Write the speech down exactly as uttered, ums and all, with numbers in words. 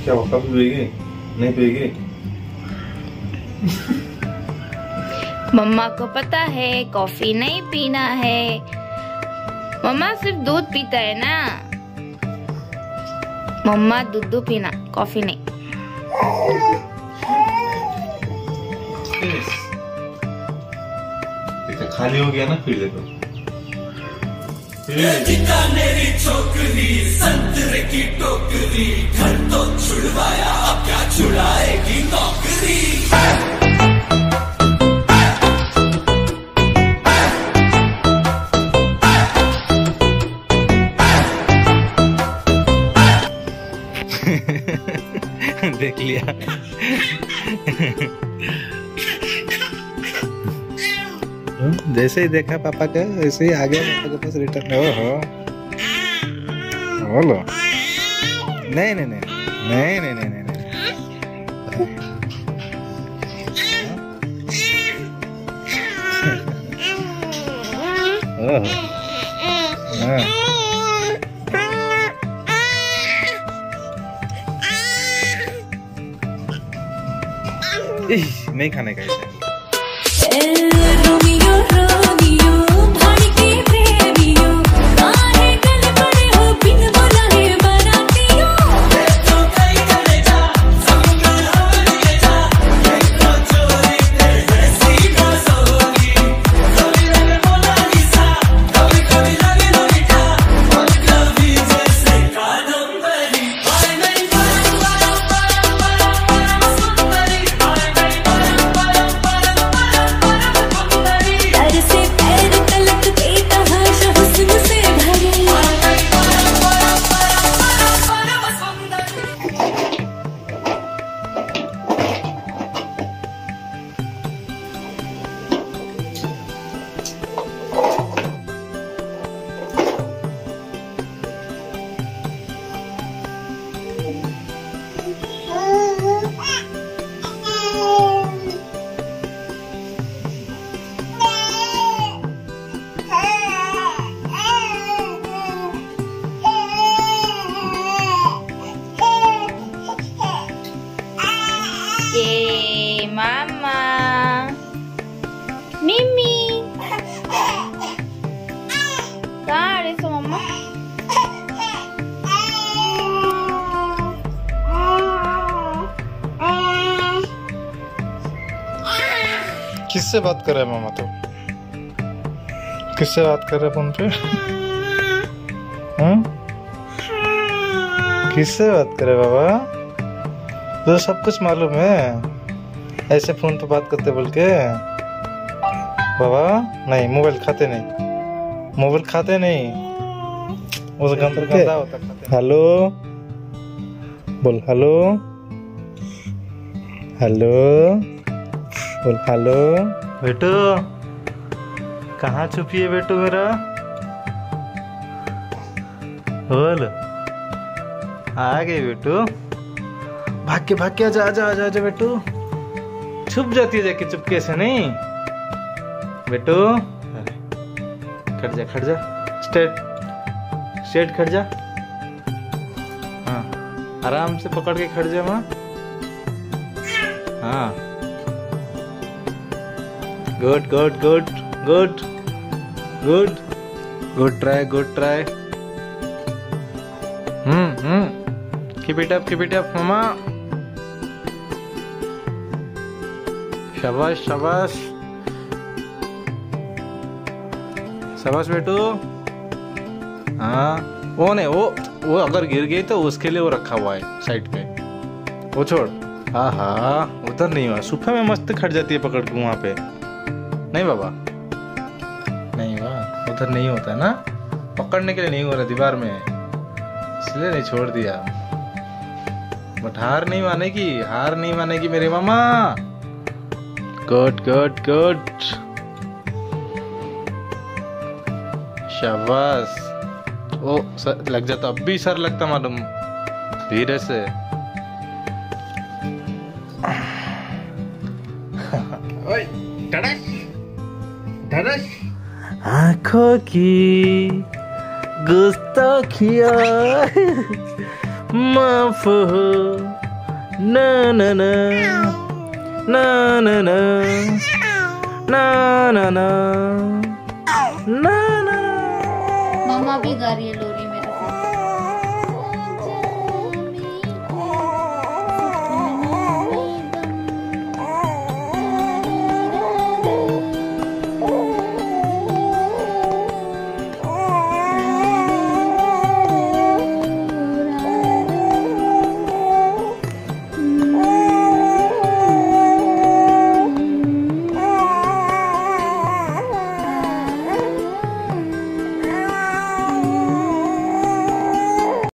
क्या कॉफी पिएगी? नहीं पिएगी? मम्मा को पता है कॉफी नहीं पीना है। मम्मा सिर्फ दूध पीता है ना। मम्मा दूध पीना, कॉफी नहीं। खाली हो गया ना, फिर देखो। छोकरी संतरे की टोकरी, घर तो छुड़वाया, अब क्या छुड़ाएगी नौकरी। देख लिया। जैसे ही देखा पापा का वैसे ही आ गया पापा के पास रिटर्न। ओहो, बोलो। नहीं नहीं नहीं नहीं नहीं नहीं नहीं ओहो, हाँ। नहीं खाने का इसे। ये मामा मिमी कहाँ रहे सो मम्मा? किससे बात कर रहे हैं मामा? तो किससे बात कर रहे हैं फोन पे? हम्म? किससे बात कर रहे बाबा? तो सब कुछ मालूम है, ऐसे फोन पे बात करते बोल के। बाबा नहीं, मोबाइल खाते नहीं, मोबाइल खाते नहीं, वो गंदा गंदा होता खाते। हेलो बोल, हेलो हेलो बोल, हेलो। बेटू कहाँ छुपी है बेटू मेरा? बोल, आ गए बेटू। भाग के भाग के आजा आजा आजा आजा बेटू। छुप जाती है जाके चुपके से। नहीं बेटू, अरे खड़ जा खड़ जा, स्ट्रेट स्ट्रेट खड़ जा। हाँ, आराम से पकड़ के खड़ जा माँ। हाँ, good good good good good good try good try. Hmm hmm keep it up keep it up मामा। शाबाश शाबाश शाबाश बेटू। हाँ, वो नहीं, वो वो अगर गिर गई तो उसके लिए वो रखा हुआ है साइड पे, वो छोड़। हाँ हाँ, उधर नहीं हुआ, सोफे में मस्त खड़ जाती है पकड़ के वहां पे। नहीं बाबा, नहीं हुआ, उधर नहीं होता ना, पकड़ने के लिए नहीं हो रहा दीवार में, इसलिए नहीं छोड़ दिया। बट हार नहीं मानेगी, हार नहीं मानेगी मेरे मामा। गुड गुड गुड, शाबाश। ओ सर लग जाता, अब भी सर लगता मालूम, धीरे से। ओए धड़क धड़क। आंखों की गुस्ताखियाँ माफ हो। ना ना ना ना ना ना ना ना ना ना ना। मम्मा भी गा रही है लो